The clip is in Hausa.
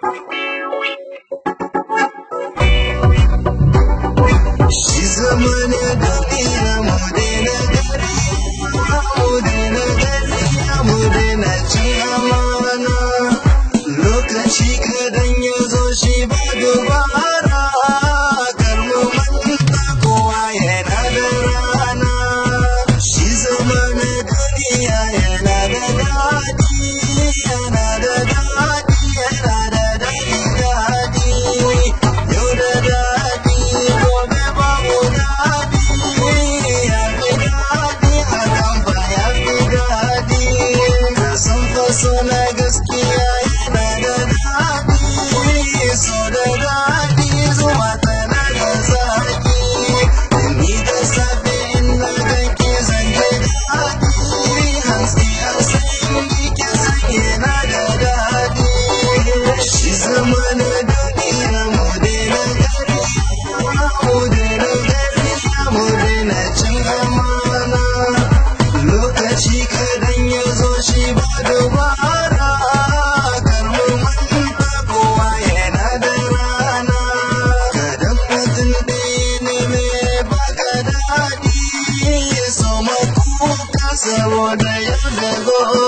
Shi zamanin duniya mu daina ƙarya, mu daina ƙarya, mu daina cin amana. Lokaci kadan ya zo shi ba dubara, kar mu manta kowa yana da rana. Shi zamanin duniya yana da daɗi, yana da daɗi, yana da daɗi. Yau da daɗi, gobe babu daɗi, ya fi daɗi, hakan ba ya fi daɗi. Ka san faso na gaskiya yana da daɗi, so da daɗi, zuwa tana da zaki. Ni da safe ina ganki zan ji daɗi, hantsi a sanyi ki san yana da daɗi. Shi zamanin duniya mu daina ƙarya, mu daina ƙarya, mu daina cin amana. Lokaci kadan ya zo shi ba dubara, kar mu manta kowa yana da rana. Kadan mutum ɗaya ne mai baka daɗi, ya soma kuka saboda yau da gobe.